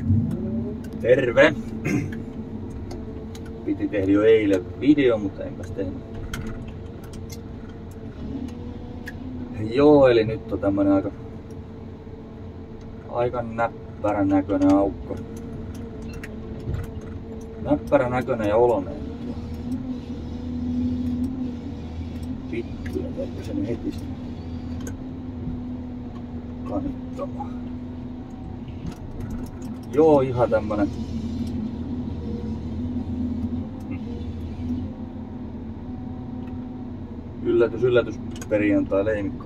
Terve! Piti tehdä jo eilen video, mutta enpäs tehnyt. Joo, eli nyt on tämmönen aika näppärän näköinen aukko. Näppärän näköinen ja oloinen. Vittu, ja teekö se nyt heti sen kanittamaan. Joo, ihan tämmönen yllätys perjantai leimikko.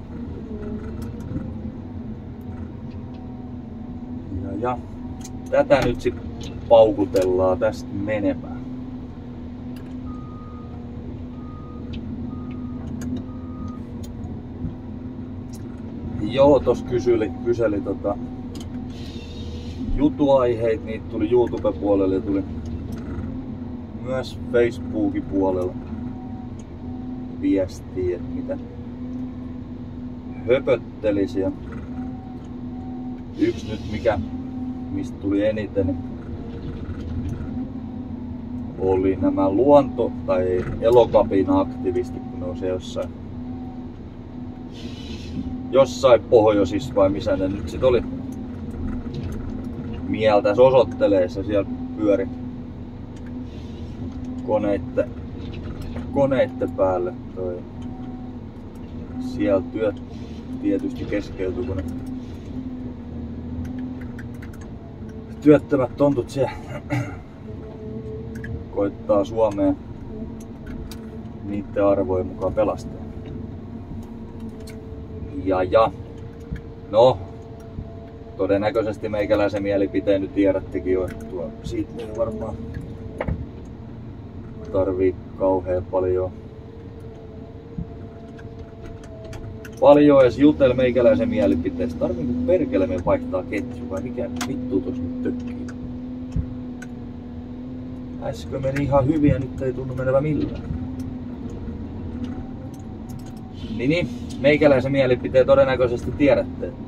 Ja tätä nyt sit paukutellaan tästä menemään. Joo, tos kyseli jutuaiheita, niitä tuli YouTube-puolelle ja tuli myös Facebookin puolella viestiä, että mitä höpöttelisi. Ja yksi nyt mistä tuli eniten, oli nämä luonto- tai elokapin aktivistit, kun ne on se jossain pohjoisissa vai missä ne nyt sit oli mieltäs osoitteleessa. Siellä pyöri koneitten päälle toi. Siellä työt tietysti keskeytyi, kun ne työttömät tontut siellä koittaa Suomea niiden arvojen mukaan pelastaa. No, todennäköisesti meikäläisen mielipiteen nyt tiedättekin jo, että siitä ei varmaan tarvii kauhean paljon edes jutella meikäläisen mielipiteestä. Tarviiko perkele me vaihtaa ketju vai mikä vittu tossa nyt tökkii? Äskö meni ihan hyvin ja nyt ei tunnu menevä millään. Niin, meikäläisen mielipiteen todennäköisesti tiedätte, että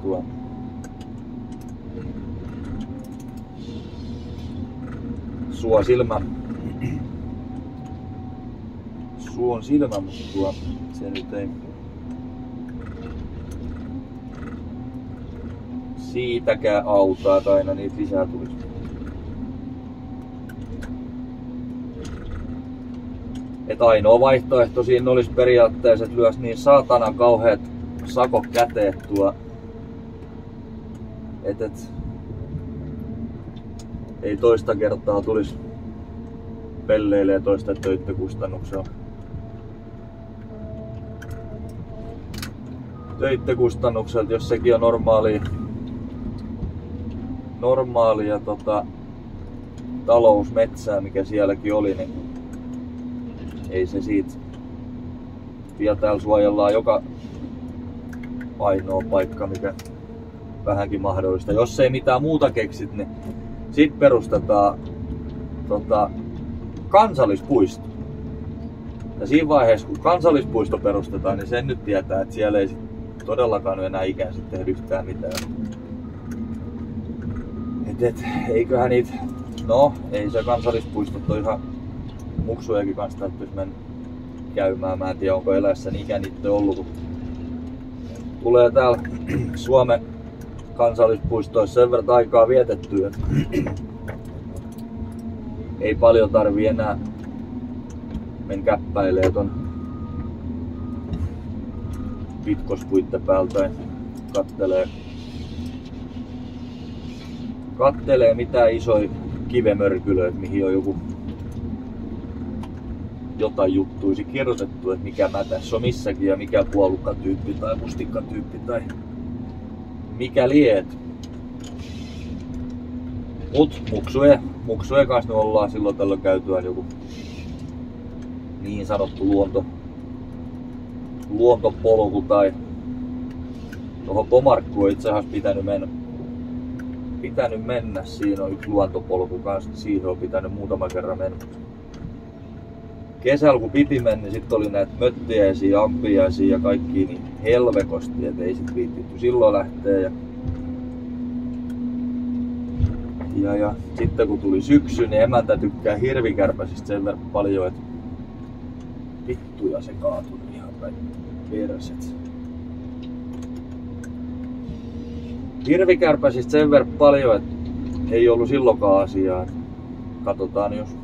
suon silmä, mutta se nyt ei siitäkään autaa, että aina niitä lisää tulisi. Et ainoa vaihtoehto siinä olisi periaatteessa, että lyös niin saatana kauheat sakot käteen et ei toista kertaa tulisi pelleilee toista töittökustannuksella. Töittökustannukselta, jos sekin on normaalia talousmetsää, mikä sielläkin oli, niin ei se siitä. Vielä täällä suojellaan joka ainoa paikka, mikä vähänkin mahdollista. Jos ei mitään muuta keksit, niin sit perustetaan kansallispuisto. Ja siinä vaiheessa, kun kansallispuisto perustetaan, niin sen nyt tietää, että siellä ei todellakaan ole enää ikään sitten tehdä yhtään mitään. Eiköhän niitä, no ei se kansallispuistot ole ihan muksujakin kanssa täytyisi mennä käymään. Mä en tiedä, onko eläessäni ikään niitä ollut, kun tulee täällä Suomen kansallispuistoissa sen verran aikaa vietettyä, että ei paljon tarvii enää mennä käppäilee ton pitkospuitten päältä ja kattelee mitään isoja kivemörkylöitä, mihin on jotain juttuisi kirjoitettu, että mikä mätäs on missäkin ja mikä puolukkatyyppi tai mustikkatyyppi tai mikä liet. Mut muksujen kanssa ollaan silloin tällöin käytyään joku niin sanottu luontopolku tai tuohon Pomarkkuun itse asiassa pitänyt mennä. Siinä on yksi luontopolku kanssa, siihen on pitänyt muutama kerran mennä. Kesällä kun piti mennä, niin sitten oli näitä möttiäisiä, ampiaisia ja kaikkia niin helvekosti, et ei sit viittitty silloin lähteä. Ja Ja sitten kun tuli syksy, niin emäntä tykkää hirvikärpäsistä sen verran paljon, että vittuja se kaatui ihan päin perset. Hirvikärpäsistä sen verran paljon, että ei ollut silloinkaan asiaa. Katsotaan jos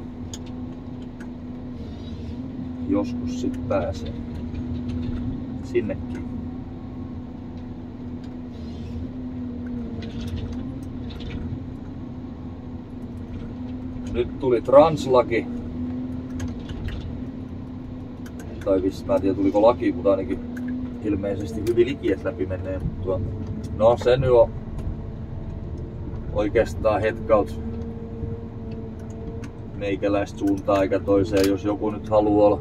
joskus sit pääsee sinnekin. Nyt tuli translaki. Tai mä en tiedä tuliko laki, mutta ainakin ilmeisesti hyvin likiet läpi menee. No se nyt on oikeastaan hetkaut meikäläistä suuntaan eikä toiseen, jos joku nyt haluaa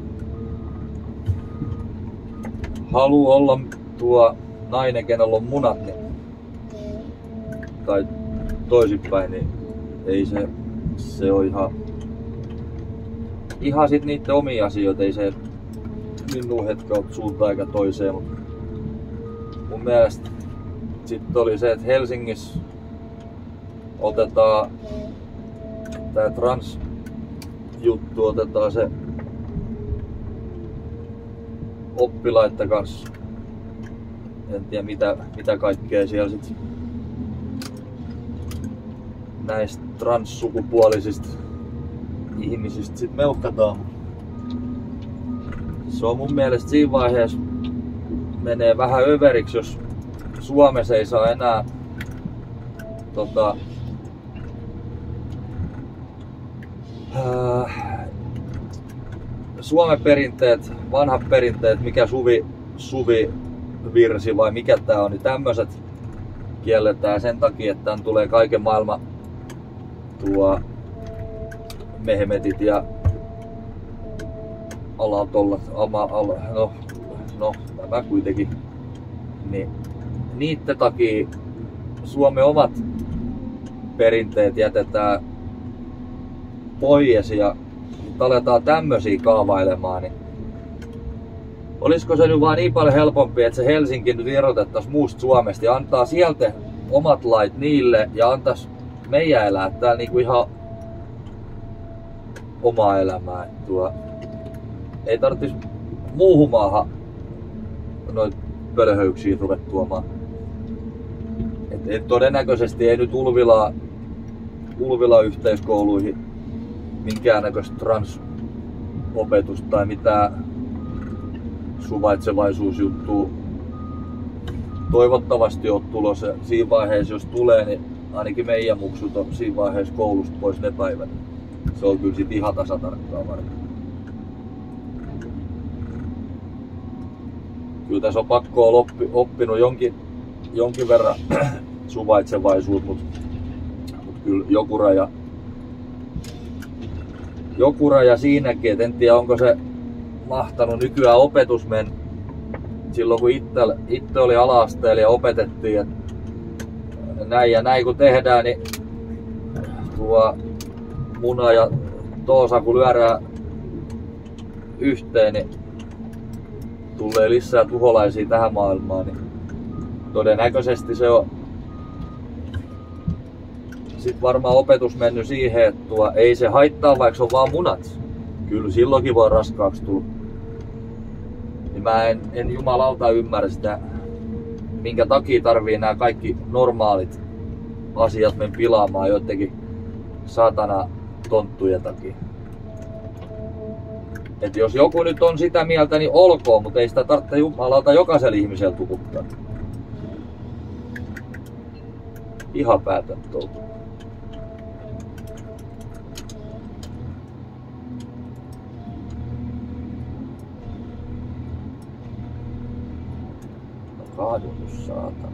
olla tuo nainen, kenellä on munat, niin, tai toisinpäin, niin ei se on ihan sit niitten omia asioita, ei se minun hetkaut suuntaan eikä toiseen, mutta mun mielestä sitten oli se, että Helsingissä otetaan tää trans-juttu, otetaan se oppilaitten kanssa. En tiedä mitä kaikkea siellä sit näistä transsukupuolisista ihmisistä sit meuhkataan. Se on mun mielestä siinä vaiheessa menee vähän överiksi, jos Suomessa ei saa enää Suomen perinteet, vanhat perinteet, mikä suvivirsi vai mikä tää on, niin tämmöset kielletään sen takia, että tän tulee kaiken maailman mehmetit ja alatollat, nämä kuitenkin, niin niitten takia Suomen omat perinteet jätetään pois ja aletaan tämmösiä kaavailemaan, niin olisiko se nyt vaan niin paljon helpompi, että se Helsinki nyt erotettaisiin muusta Suomesta ja antaa sieltä omat lait niille ja antaisi meidän elää täällä niinku ihan omaa elämää. Ei tarvitsisi muuhun maahan noita pölhöyksiä ruveta tuomaan. Et todennäköisesti ei nyt Ulvila yhteiskouluihin minkäännäköistä transopetusta tai mitään suvaitsevaisuusjuttua toivottavasti on tulossa. Siinä vaiheessa jos tulee, niin ainakin meidän muksut on siinä vaiheessa koulusta pois ne päivät. Se on kyllä sit ihan tasatarkkaa varmaan. Kyllä tässä on pakko olla oppinut jonkin verran suvaitsevaisuutta, mutta kyllä joku raja siinäkin, et en tiedä onko se mahtanut nykyään opetusmen. Silloin kun itse oli ala-asteella ja opetettiin, että näin ja näin kun tehdään, niin tuo muna ja toosa kun lyödään yhteen, niin tulee lisää tuholaisia tähän maailmaan, niin todennäköisesti se on sit varmaan opetus mennyt siihen, että ei se haittaa vaikka se on vaan munat. Kyllä silloinkin voi raskaaksi tulla. Niin mä en jumalauta ymmärrä sitä, minkä takia tarvii nämä kaikki normaalit asiat mennä pilaamaan jotenkin saatana tonttujen takia. Et jos joku nyt on sitä mieltä, niin olkoon, mutta ei sitä tarvitse jumalauta jokaisella ihmisellä tukuttaa. Ihan päätön touhu. Kaadutus saatana.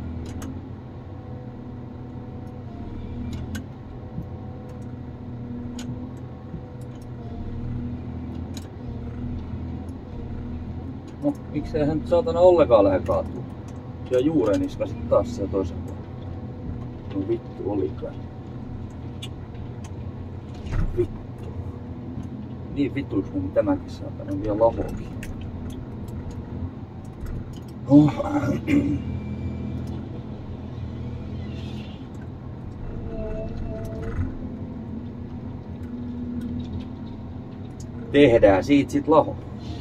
No, miksei hän saatana ollenkaan lähde kaatua? Siellä juuren iska sit taas siellä toisen puolella. No vittu olikaan. Vittu. Niin vittuiksi meni tämäkin saatana, on vielä lahoakin. Oh. tehdään siitä sit laho.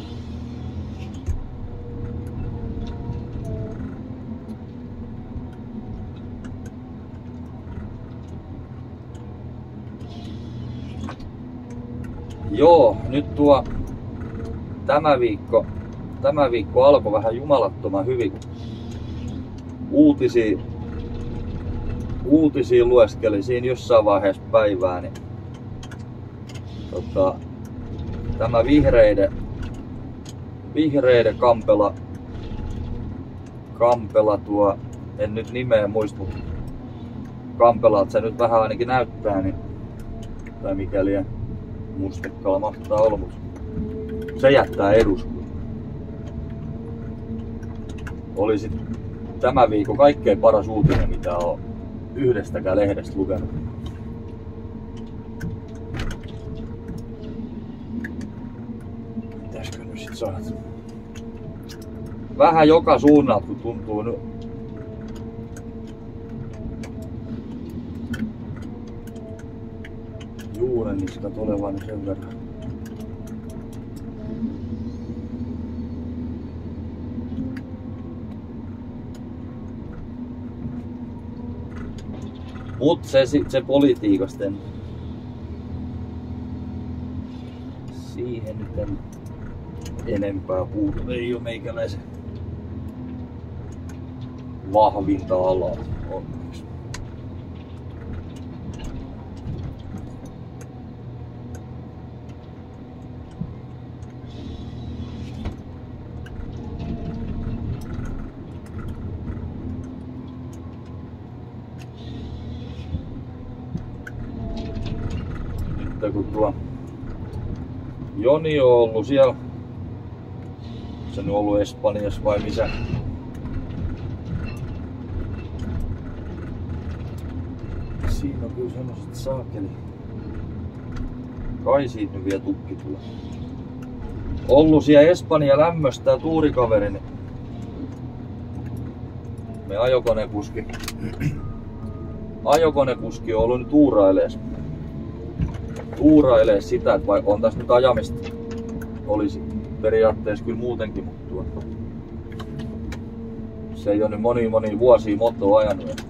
Joo, nyt tämä viikko alkoi vähän jumalattoman hyvin. Uutisia lueskelin siinä jossain vaiheessa päivää, niin tämä vihreiden kampela tuo, en nyt nimeä muista, mutta kampelalta se nyt vähän ainakin näyttää, niin, tai mikäli mustekala mahtaa olla, mutta se jättää eduskunnan. Oli sit tämä viikko kaikkein paras uutinen, mitä on yhdestäkään lehdestä lukenut. Mitäskö nyt sit saat? Vähän joka suunnalta, kun tuntuu nyt. Juureniskat olevan sen verran. Mut se politiikasta siihen nyt en enempää puutu. Ei oo meikäläisen vahvinta alaa onneksi. Kun tuo Joni on ollut siellä, se on ollut Espanjassa vai missä? Siinä on kyllä semmoset saakeli. Kai siitä nyt vielä tukki tulee. Ollut siellä Espanja lämmöstä tuurikaverin. Me ajokonekuski on ollut nyt uurailee sitä, että vaikka on tässä nyt ajamista, olisi periaatteessa kyllä muutenkin, mutta se ei ole nyt moni vuosia motoa ajanut.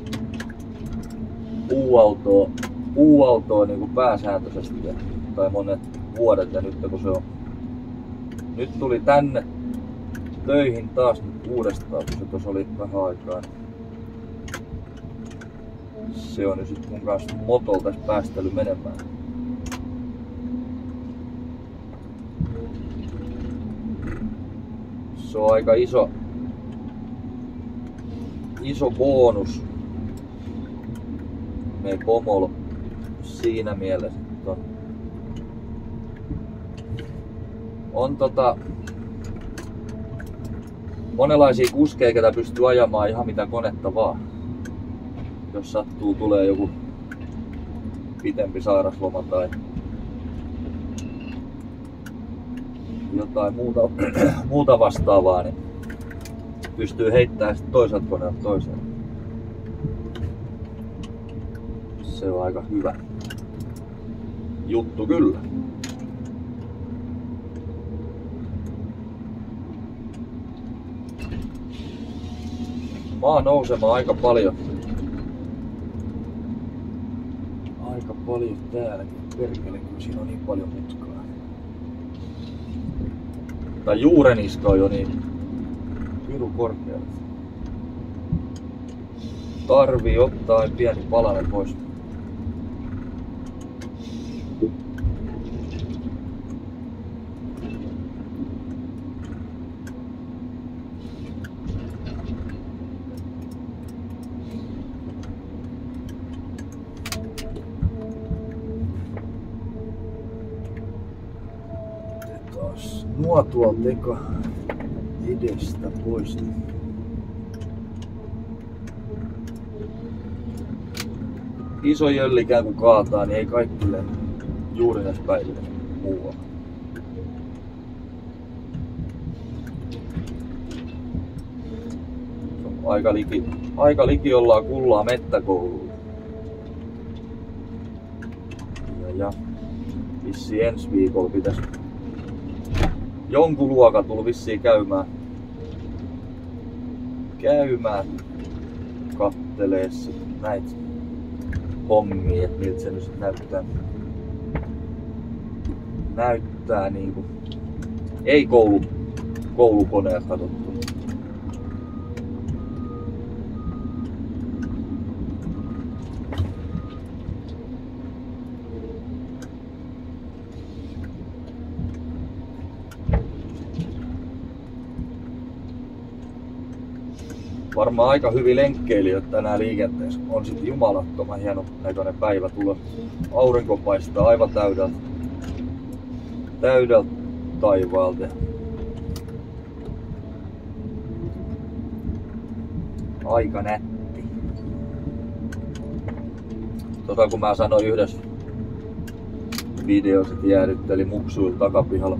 Puuautoa niin kuin pääsääntöisesti, tai monet vuodet, ja nyt kun se on, nyt tuli tänne töihin taas nyt uudestaan, kun se tuossa oli vähän aikaa. Se on nyt sit mun kanssa motolla tässä päästely menemään. Se on aika iso bonus meidän pomolla siinä mielessä, että on monenlaisia kuskeja, ketä pystyy ajamaan ihan mitä konetta vaan. Jos sattuu, tulee joku pitempi sairasloma tai jotain muuta vastaavaa, niin pystyy heittämään sitten toiselta koneelta toiseen. Se on aika hyvä juttu kyllä. Maa nousemaan aika paljon täälläkin. Perkele, kun siinä on niin paljon mutkaa. Tai juureniska on jo niin pirun korkealla. Tarvii ottaa pieni palanen pois. Nuo tuolta teka edestä pois. Iso jöllikään kun kaataa, niin ei kaikki lennä juuri näissä päivinä muualla. Aika liki ollaan kullaa mettäkouluun. Ja Vissiin ensi viikolla pitäisi jonkun luokan tullut vissiin käymään kattelee näitä hommia, että miltä se nyt näyttää niinku, ei koulukoneet katsottu. Varmaan aika hyvin lenkkeilijöitä tänään liikenteessä. On sitten jumalattoman hieno näköinen päivä tulossa. Aurinko paistaa aivan täydeltä taivaalta. Aika nätti. Kun mä sanoin yhdessä videossa, että jäädytteli muksuilla takapihalla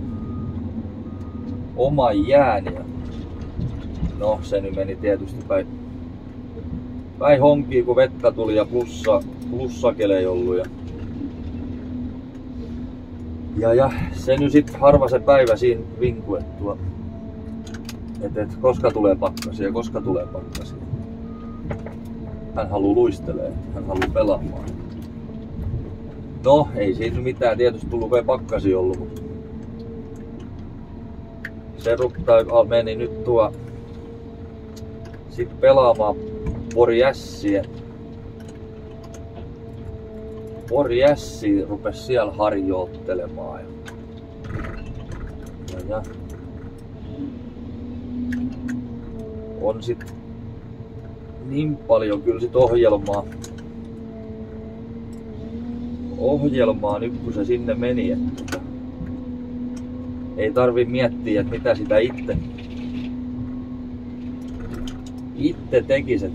oman jääniä. No, se nyt meni tietysti päin honkiin, kun vettä tuli ja plussakele ei ollut. Ja se nyt sit harva se päivä siinä vinkuettua. Et koska tulee pakkasia. Hän haluu luistelee, hän haluu pelaamaan. No, ei siitä mitään tietysti tullut vielä pakkasia ollut, mutta se meni nyt sitten pelaamaan Pori Ässi rupesi siellä harjoittelemaan. Ja on sit niin paljon kyllä sit ohjelmaa nyt kun se sinne meni, että ei tarvi miettiä, että mitä sitä itse tekiset.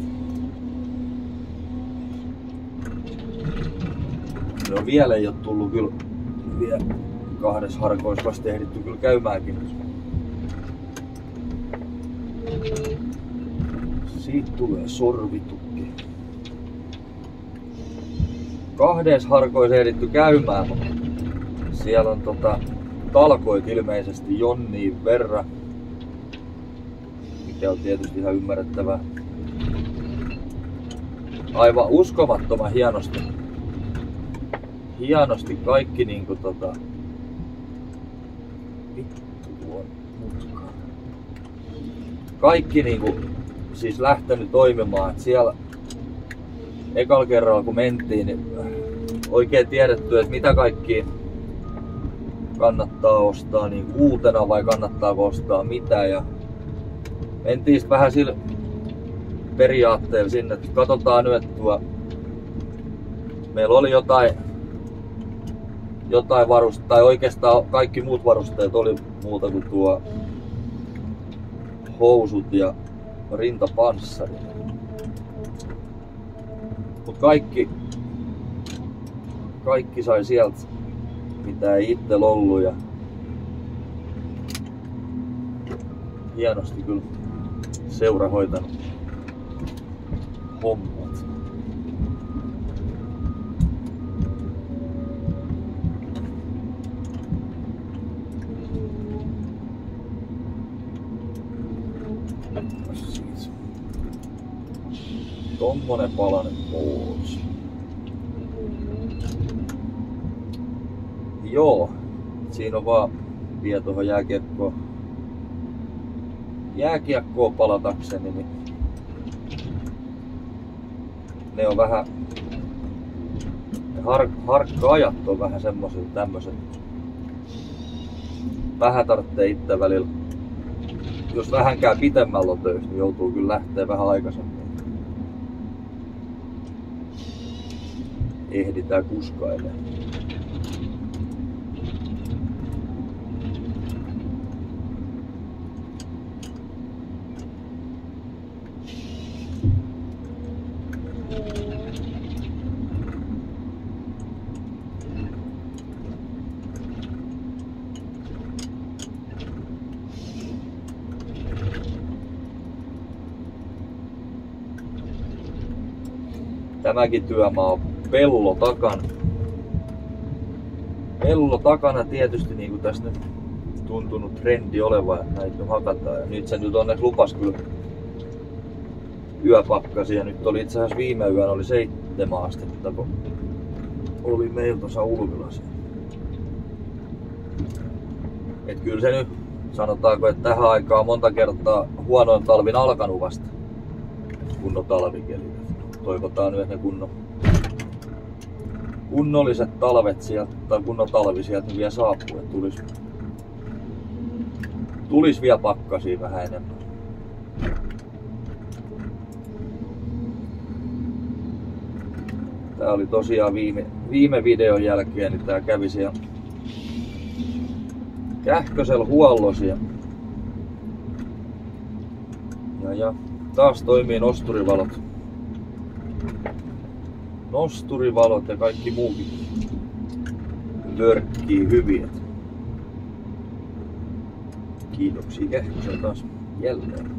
No vielä ei oo tullut kyllä vielä 2 harkoissa vasta ehditty kyllä käymäänkin. Siitä tulee sorvitukki. 2 harkoissa ehditty käymään, mutta siellä on talkoit ilmeisesti jonniin verran. Mikä on tietysti ihan ymmärrettävää. Aivan uskomattoman hienosti kaikki niinku vittu on mutka. Kaikki niinku siis lähtenyt toimimaan, et siellä ekalla kerralla kun mentiin, niin oikein tiedetty, että mitä kaikki kannattaa ostaa niin uutena vai kannattaako ostaa mitä, ja mentiin vähän sillä periaatteella sinne, että katsotaan nyt, että meillä oli jotain varusteita, tai oikeastaan kaikki muut varusteet oli muuta kuin housut ja rintapanssari. Mut kaikki sai sieltä, mitä ei itsellä ollut, ja hienosti kyllä seura hoitanut hommat. Tommonen palanen pois. Joo, siinä on vaan vie tuohon jääkiekkoon palatakseni, niin ne on vähän, harkka-ajat on vähän semmoset tämmöset. Vähän tarvitsee itse välillä, jos vähänkään pitemmällä on töissä, niin joutuu kyllä lähteä vähän aikaisemmin. Ehditään kuskailemaan. Tämäkin työmaa on pello takana. Ello takana tietysti, niin kuin tässä nyt tuntunut trendi olevan, että näitä hakataan. Ja nyt se nyt onneksi lupas kyllä yöpakkasia. Nyt oli itse asiassa viime yön oli 7 astetta, kun oli meillä tuossa Ulvilassa. Et kyllä se nyt sanotaanko, että tähän aikaan monta kertaa huonoin talvin alkanut vasta kunnon talvikeli. Toivotaan nyt, että ne kunnolliset talvet sieltä, tai kunnon talvi sieltä vielä saapuu, että tulis vielä pakkasia vähän enemmän. Tää oli tosiaan viime videon jälkeen, niin tää kävi siellä Kähkösellä huollossa ja taas toimii nosturivalot. Nosturivalot ja kaikki muukin lörkkii hyviä. Kiitoksia Kähkösellä taas jälleen.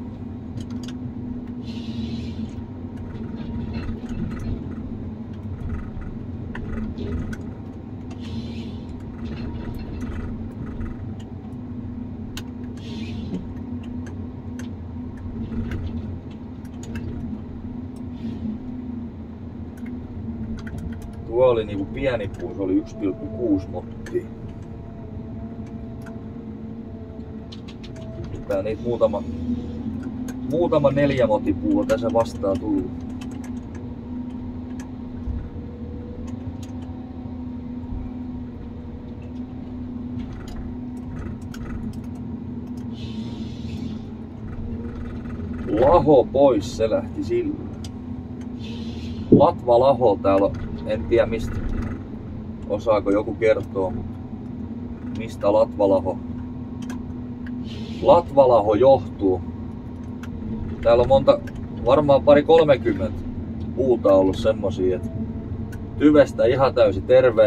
Tuo oli niinku pieni puu, se oli 1,6 mottia. Tää niitä muutama 4 motipuu on tässä vastaan tullut. Laho pois, se lähti sillä. Latvalaho täällä on, en tiedä mistä, osaako joku kertoa, mutta mistä latvalaho johtuu. Täällä on varmaan 30 puuta ollut semmosia, että tyvestä ihan täysin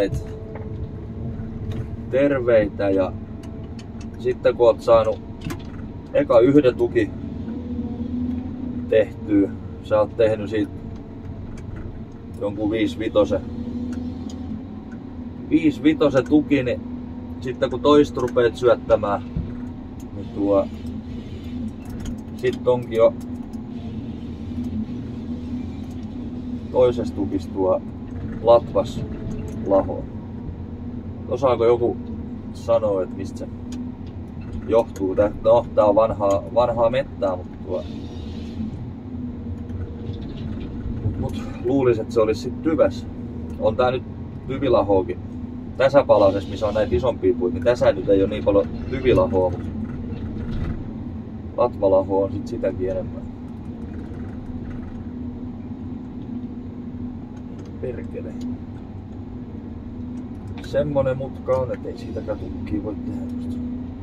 terveitä ja sitten kun oot saanut eka 1 tuki tehtyä, sä oot tehnyt siitä jonkun 5-vitosen tuki, niin sitten kun toista rupeat syöttämään, niin sitten onkin jo toisesta tukista tuo latvas laho. Osaako joku sanoa, että mistä se johtuu? No, tää on vanhaa mettää, mutta luulisin, että se olisi sitten tyves. On tää nyt tyvilahoakin. Tässä palasessa, missä on näitä isompia puita, niin tässä nyt ei ole niin paljon tyvilahoa, mutta latvalaho on sitten sitäkin enemmän. Perkele. Semmonen mutka on, ettei siitäkään tukkia voi tehdä just.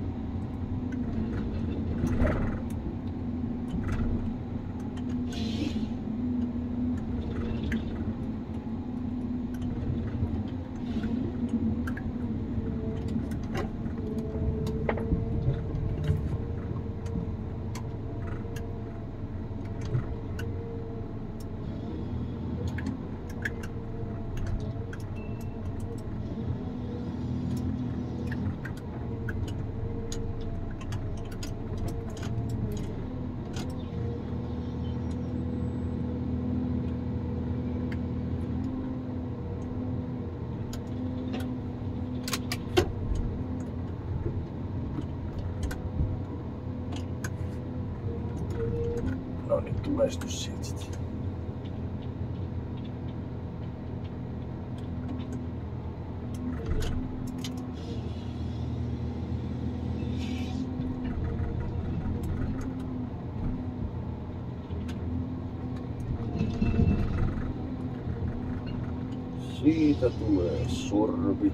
No niin, tulestus sieltä sitten. Siitä tulee sorvi.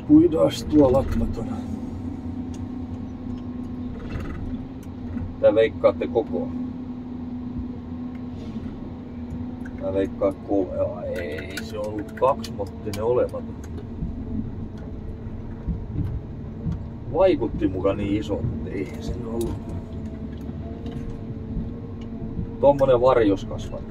Puidaas tuo latvaton. Tää veikkaatte koko. Mä veikkaan 3. Ei se ollut 2-mottinen olematon. Vaikutti muka niin iso, mutta ei se ollut. Tommonen varjoskasvanut.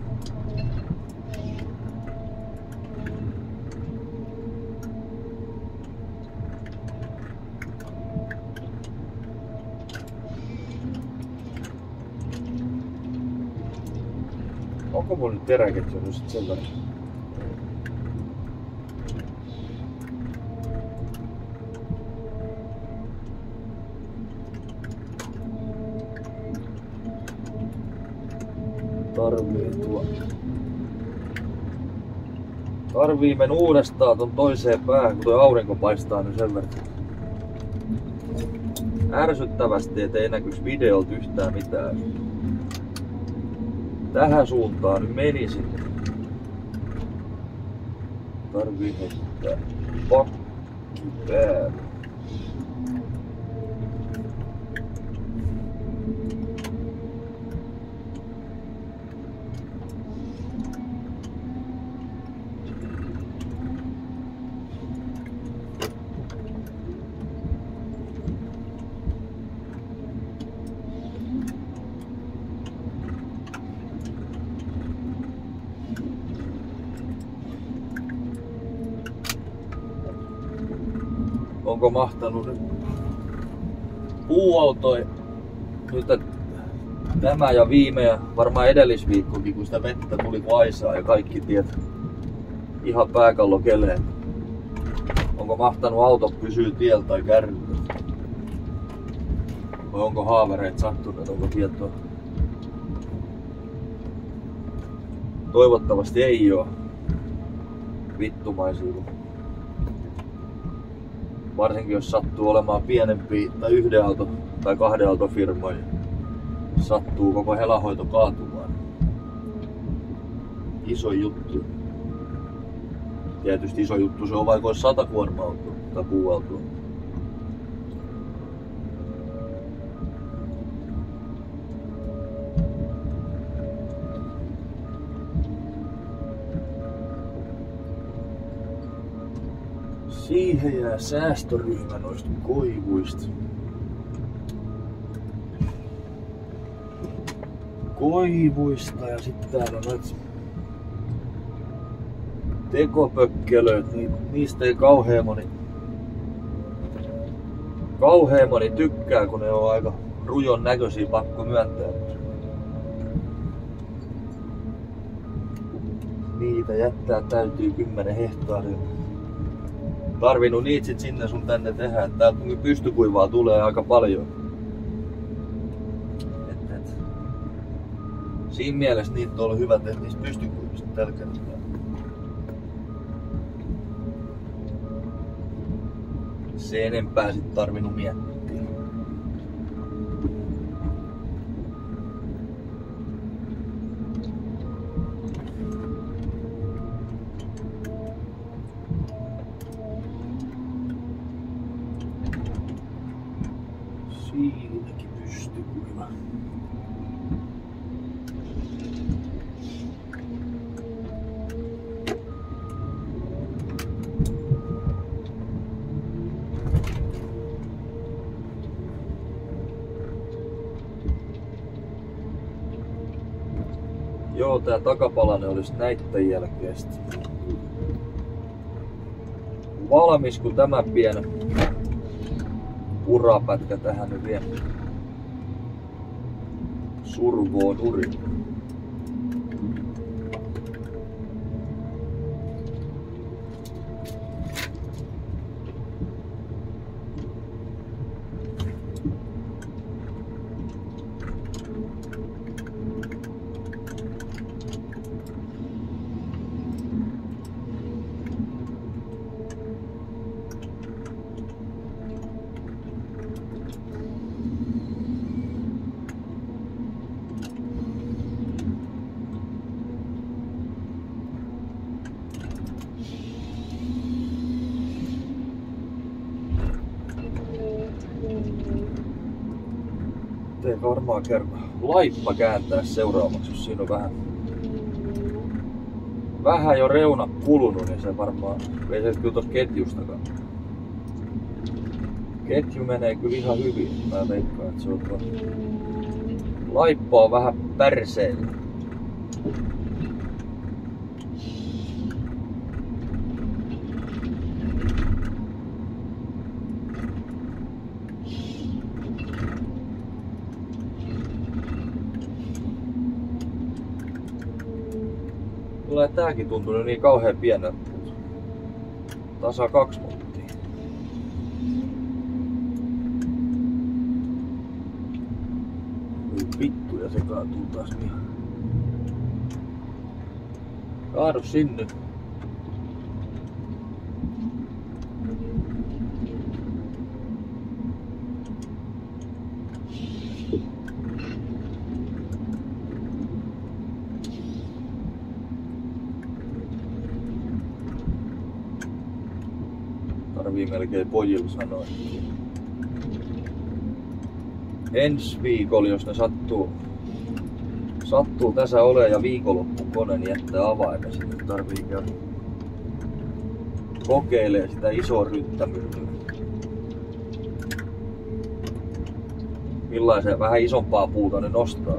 Onko mun nyt teräketju nyt sit sen verran? Tarvii men uudestaan ton toiseen päähän, kun toi aurinko paistaa nyt sen verran. Ärsyttävästi, ettei näkyisi videolta yhtään mitään. Tähän suuntaan nyt menisin. Tarvii heittää pakki päälle. Onko mahtanut nyt puuautoi nyt tämä ja viime ja varmaan edellisviikkokin, kun sitä vettä tuli vaisaa ja kaikki tiet ihan pääkallo keleen. Onko mahtanut autot pysyä tieltä tai kärryllä? Vai onko haavereet sattuneet, onko tietoa? Toivottavasti ei oo vittumaisia. Varsinkin jos sattuu olemaan pienempi tai 1 auto tai 2 auton firmoja, sattuu koko helahoito kaatumaan. Iso juttu. Tietysti iso juttu se on, vaikka olisi 100 kuorma-autoa tai puuautoa. Siihen jää säästöryhmä noista koivuista. Ja sitten täällä on noita tekopökkelöt, niin niistä ei kauhean moni tykkää, kun ne on aika rujon näköisiä, pakko myöntää. Niitä jättää täytyy 10 hehtaaria. Tarvinnut niitä sit sinne sun tänne tehdä, että täältä pystykuivaa tulee aika paljon. Siinä mielessä niitä on ollut hyvä tehdä niistä pystykuivista pelkästään. Se enempää sit tarvinnut miettiä. Siinäkin pystykuiva. Joo, tää takapalanen olisi näitten jälkeistä. Valmis, kun tämä pieni urapätkä tähän nyt vielä survoo nurin. Pitää varmaan kerran laippa kääntää seuraavaksi, jos siinä on vähän jo reuna kulunut, niin se varmaan, ei se kyllä tossa ketjustakaan. Ketju menee kyllä ihan hyvin, mä veikkaan, että se on tuo laippa on vähän pärseillä. Tulee tääkin tuntunut niin kauhean pieneltä. Tasa 2 mottia. Vittu, ja se kaatuu taas niin. Kaadu sinne. Tarvii melkein pojille sanoa. Ensi viikolla, jos ne sattuu tässä ole ja viikonloppuun kone, niin jättää avaimen. Sitten tarvii käydä kokeilee sitä isoa ryttämyllyä. Millaisen vähän isompaa puuta ne nostaa.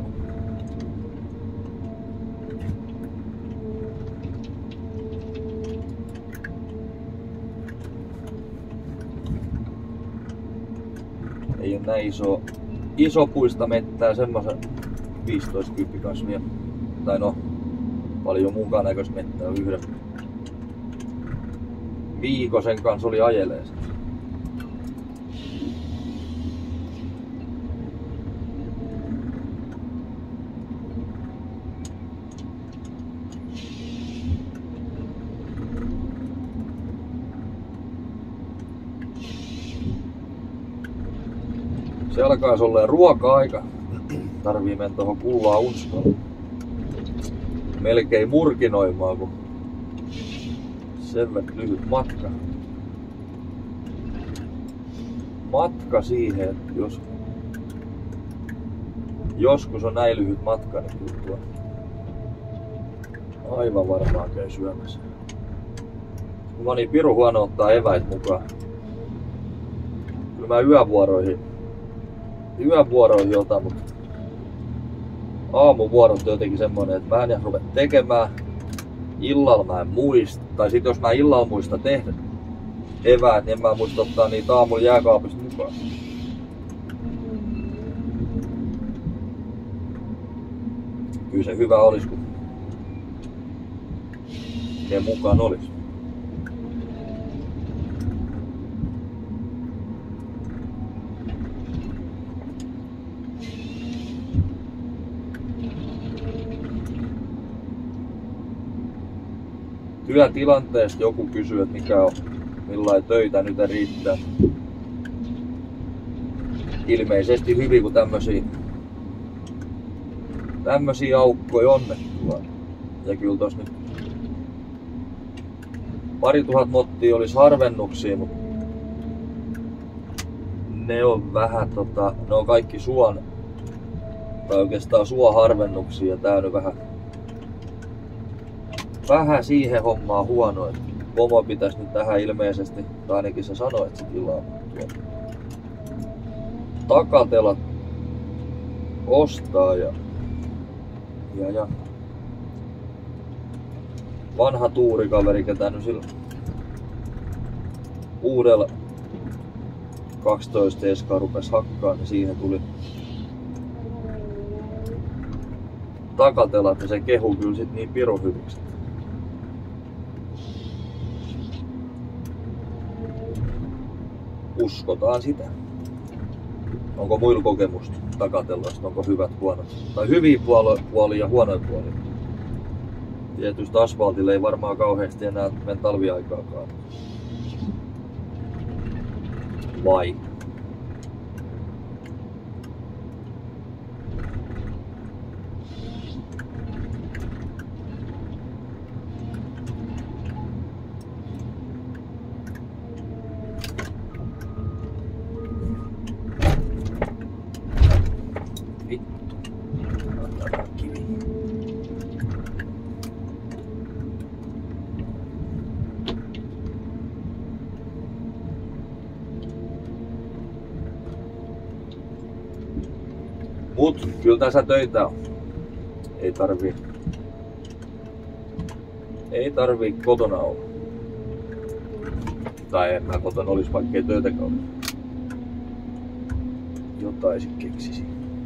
Ei ole näin isopuista mettää, semmoisen 15-10 kasvia. Tai no, paljon muunkaan näköistä mettää yhden viikosen kanssa oli ajelee sitä. Se alkaisi olla ruoka-aika. Tarvii mennä tuohon Kullaa Unskoon. Melkein murkinoimaan, kun sen verran lyhyt matka. Matka siihen, että joskus on näin lyhyt matka, niin kyllä tuo aivan varmaan käy syömässä. Kun mä niin pirun huono ottaa eväit mukaan. Kyllä mä yövuoroihin otan, mutta aamuvuorot on jotenkin semmonen, että mä en ruveta tekemään. Illalla mä en muista, tai sit jos mä illalla muista tehdä eväät, niin en mä muista ottaa niitä aamulla jääkaapista mukaan. Kyllä se hyvä olis, kun ne mukaan olis. Työtilanteesta joku kysyy, että mikä on, millainen töitä nyt riittää. Ilmeisesti hyvin, kun tämmösiä aukkoja onnettua. Ja kyllä tos nyt 2000 mottia olisi harvennuksia, mutta ne on vähän ne on kaikki tai oikeastaan suoharvennuksia, ja tää on vähän siihen hommaan huono, että pomo pitäisi nyt tähän ilmeisesti, tai ainakin se sanoi, että se tilaa takatelat ostaa ja vanha tuurikaveri, ketä nyt sillä uudella 12 eskaa rupesi hakkaan, niin siihen tuli takatelat, ja se kehu kyllä sit niin pirun hyviksi. Uskotaan sitä. Onko muilla kokemusta takatellaista? Onko hyvät, huonot? Tai hyviä puolia ja huonoja puolia? Tietysti asfaltille ei varmaan kauheasti enää mene talviaikaakaan. Vai? Mut kyllä tässä töitä on. Ei tarvii kotona olla. Tai en mä kotona olis, vaikkei töitäkään olisi. Jotain sit keksisi.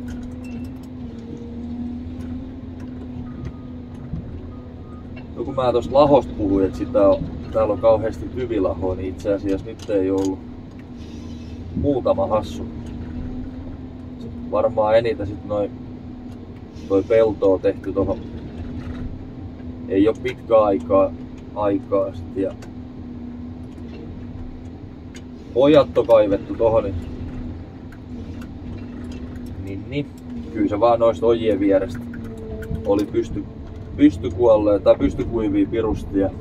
No kun mä tosta lahosta puhuin, että täällä on kauheasti tyvilahoa, niin itse asiassa nyt ei ollut muutama hassu. Varmaan eniten sit toi pelto on tehty tohon. Ei oo pitkä aikaa sit ja ojat on kaivettu tohon, niin kyllä se vaan noista ojien vierestä oli pystykuolleet tai pystykuivia pirusti ja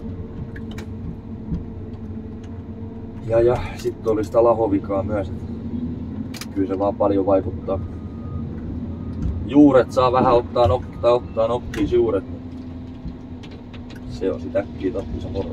sitten oli sitä lahovikaa myös, että kyllä se vaan paljon vaikuttaa. Juuret saa vähän ottaa nokkiis juuret, niin se on sit äkkiä tappi se moro.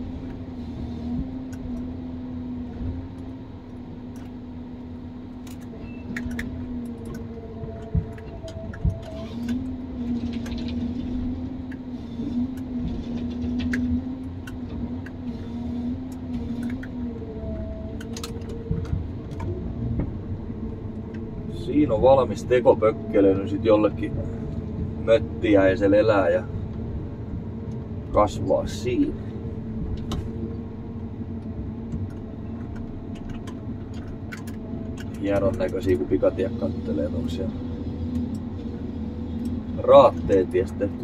Siinä on valmis tekopökkele nyt sit jollekin möttiäiselle elää ja kasvaa siinä. Hienon näköisiä kun pikatie kattelee, että onko siellä raatteet ties tehty.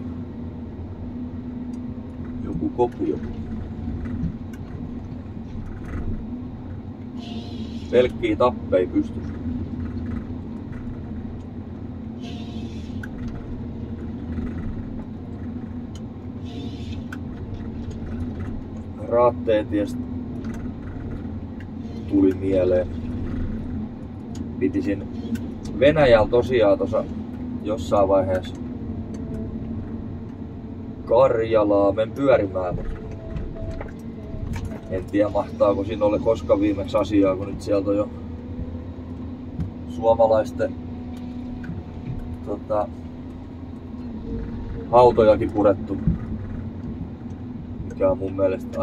Joku kopio. Pelkkiä tappei pystyy. Raatteet ties tuli mieleen. Pitisin Venäjällä tosiaan tuossa jossain vaiheessa Karjalaa pyörimään, mutta en tiedä mahtaako siinä olla koskaan viimeksi asiaa, kun nyt sieltä on jo suomalaisten hautojakin purettu, mikä on mun mielestä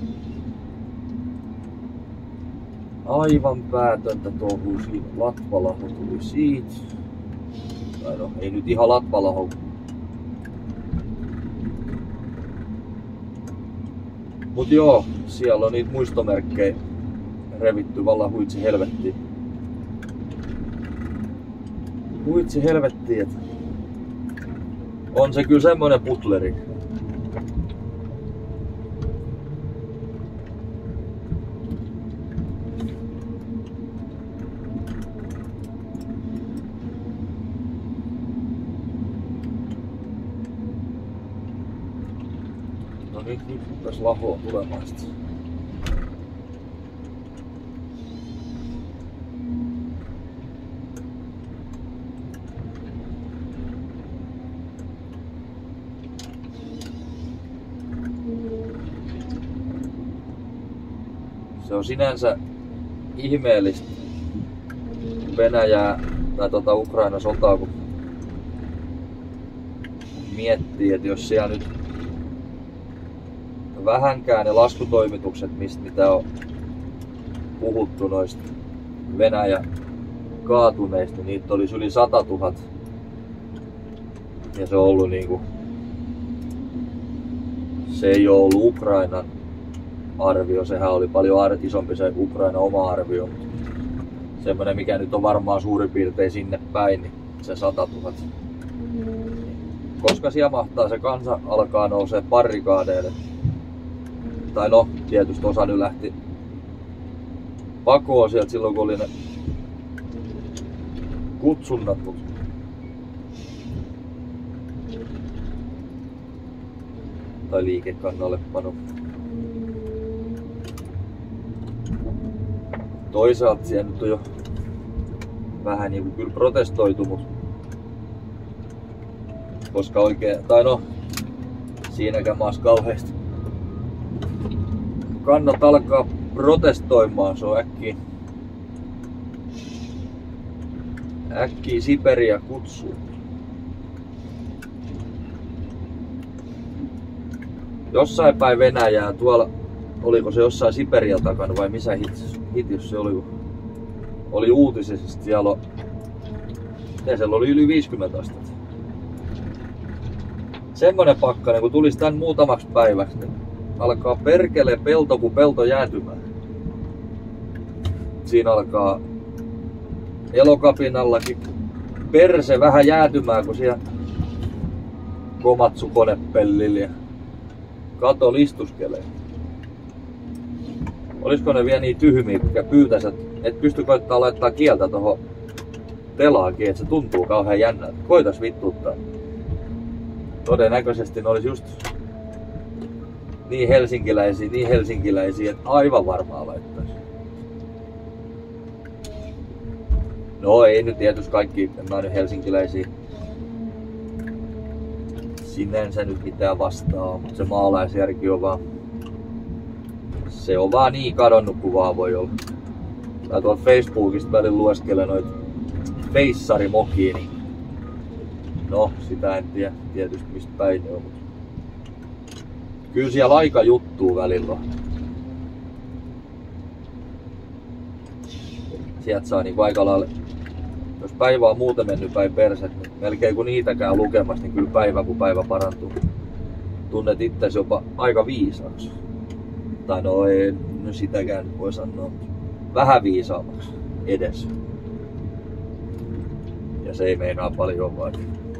aivan päätöntä touhua. Siinä latvalaho tuli siitä. Tai no, ei nyt ihan latvalaho. Mut joo, siellä on niitä muistomerkkejä revitty vallan huitsi helvettiin. Huitsi helvettiin, et on se kyllä semmonen putleri. No nyt rupes lahoa tulemaan sit. Se on sinänsä ihmeellistä Venäjää tai Ukrainan sotaa, kun miettii, että jos siellä nyt vähänkään ne laskutoimitukset, mitä on puhuttu noista Venäjän kaatuneista, niin niitä olisi yli 100 000. Ja se on ollut niinku, se ei ole ollut Ukrainan arvio, sehän oli paljon isompi se Ukrainan oma arvio, mutta semmoinen mikä nyt on varmaan suurin piirtein sinne päin, niin se 100 000. Koska siellä mahtaa se kansa alkaa nousee barrikaadeille. Tai no, tietysti osa nyt lähti pakoon sieltä silloin kun oli ne kutsunnat. Tai liikekannallepano. Toisaalta siellä nyt on jo vähän niinku kyllä protestoitu, mut koska oikein, tai no, siinäkään maassa kauheasti kannat alkaa protestoimaan, se on Äkkiä Siberia kutsuu. Jossain päin Venäjää, tuolla, oliko se jossain Siberia takana vai missä hitissä se oli? Oli uutisessa, siellä oli yli 50 astetta. Semmonen pakkanen, kun tulisi tän muutamaksi päiväksi, niin alkaa perkele pelto kuin pelto jäätymään. Siinä alkaa elokapinallakin perse vähän jäätymään, kun siellä Komatsu konepellillä ja kato listuskelee. Olisiko ne vielä niin tyhmiä, mikä pyytäisi, että et pysty koittaa laittaa kieltä tohon telaakin, että se tuntuu kauhean jännältä. Koitas vittuuttaa. Todennäköisesti ne olisi just niin helsinkiläisiä, että aivan varmaan laittaisi. No ei nyt tietysti kaikki, en mä nyt helsinkiläisiä sinänsä nyt mitään vastaa, mutta se maalaisjärki on vaan, se on vaan niin kadonnut kuin vaan voi olla. Mä tuolta Facebookista välillä lueskelen noita feissarimokia, niin no sitä en tiedä tietysti mistä päin ne on, mutta kyllä siellä aika juttuu välillä on. Sieltä saa niinku aika lailla, jos päivä on muuten mennyt päin perset, niin melkein kun niitäkään lukemassa, niin kyllä päivä kun päivä parantuu. Tunnet itsesi jopa aika viisaaksi. Tai no ei no sitäkään voi sanoa, vähän viisaammaksi edes. Ja se ei meinaa paljon vaan.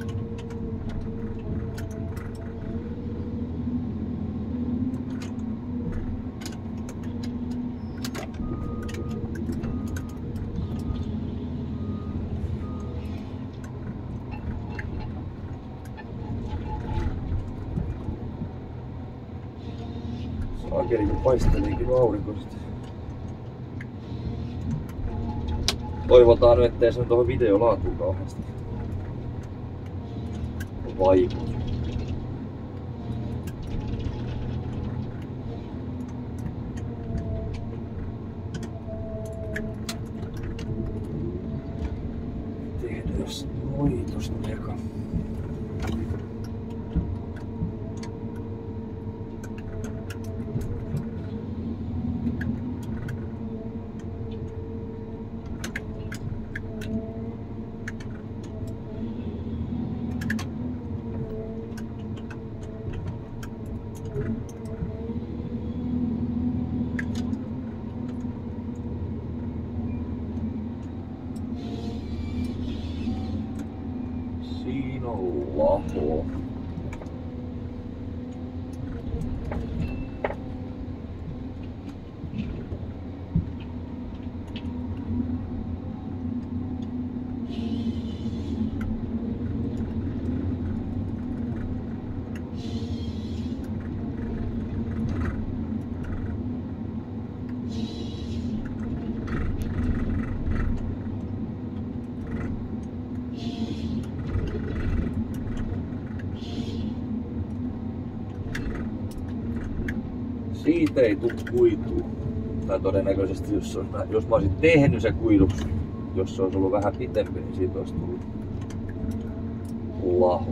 Saakelikin paisteliikin aurinko sitten. Toivotaan nyt, ettei se tuohon videolaatuun kauheasti vaikuta. Tehdään noin tosta eka. Siinä on laho. Siitä ei tule kuitua. Tai todennäköisesti, jos mä olisin tehnyt se kuiduksi, jos se olisi ollut vähän pitempi, niin siitä olisi tullut laho.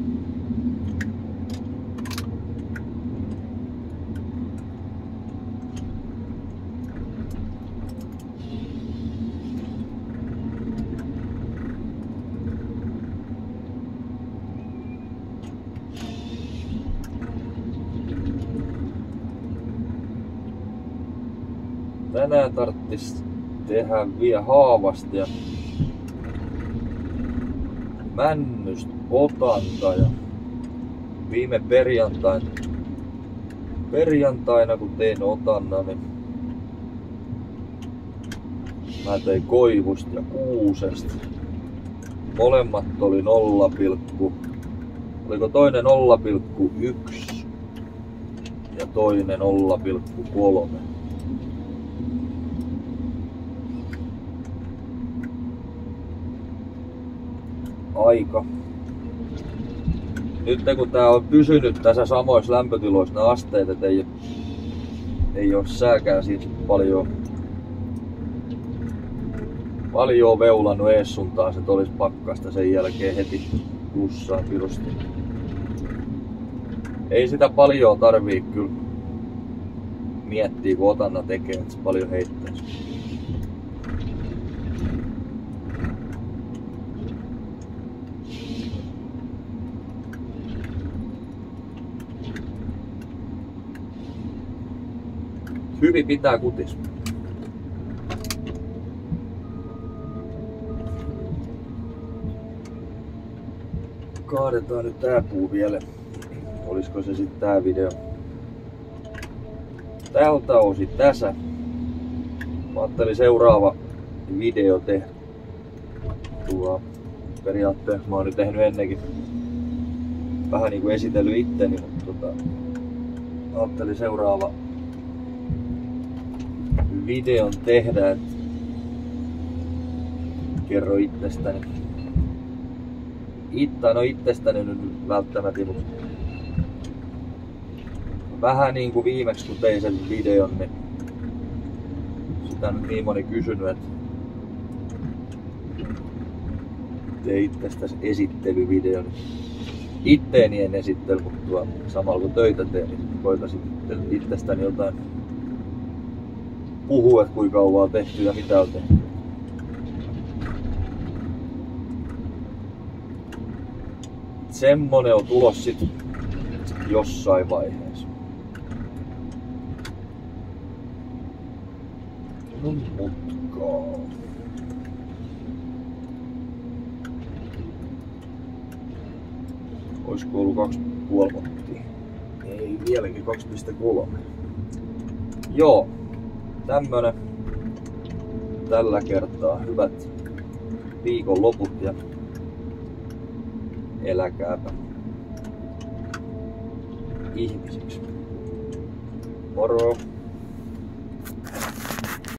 Tänään tarttis tehdä vielä haavasta ja männystä otanta ja viime perjantaina kun tein otanna, niin mä tein koivusta ja kuusesta. Molemmat oli 0, oliko toinen 0,1 ja toinen 0,3. Aika. Nyt kun tää on pysynyt tässä samoissa lämpötiloissa nämä asteet, et ei oo sääkään siitä paljon Paljon veulannut ees suuntaan, että olisi pakkasta sen jälkeen heti plussaan pirusti. Ei sitä paljon tarvii kyllä miettiä, kun otanna tekee, että se paljon heittäisi. Hyvin pitää kutis. Kaadetaan nyt tää puu vielä. Olisiko se sitten tää video? Tältä osin tässä. Mä ajattelin seuraava video tehdä. Periaatteessa mä oon nyt tehnyt ennenkin. Vähän niinku esitellyt itteni, mutta ajattelin seuraava videon tehdä, että kerro itsestäni. Itsestäni nyt välttämättä, mutta vähän niin kuin viimeksi kun tein sen videon, niin sitä nyt niin moni kysynyt, että tein itsestäsi esittelyvideon. Itteeni en esittely, mutta samalla kun töitä teen, niin koitan itsestäni jotain puhua, että kuinka kauan on tehty ja mitä on tehty. Semmonen on tulos sit jossain vaiheessa. No mutkaa. Oisko ollut 2,5 minuuttia? Ei, vieläkin 2,3. Joo, tämmönen tällä kertaa. Hyvät viikonloput ja eläkääpä ihmisiksi. Moro!